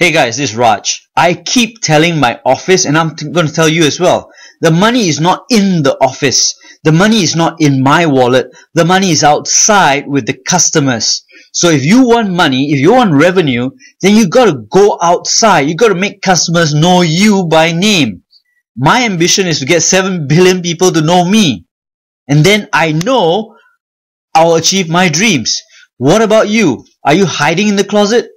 Hey guys, this is Raj. I keep telling my office, and I'm going to tell you as well, the money is not in the office. The money is not in my wallet. The money is outside with the customers. So if you want money, if you want revenue, then you got to go outside. You got to make customers know you by name. My ambition is to get 7 billion people to know me. And then I know I'll achieve my dreams. What about you? Are you hiding in the closet?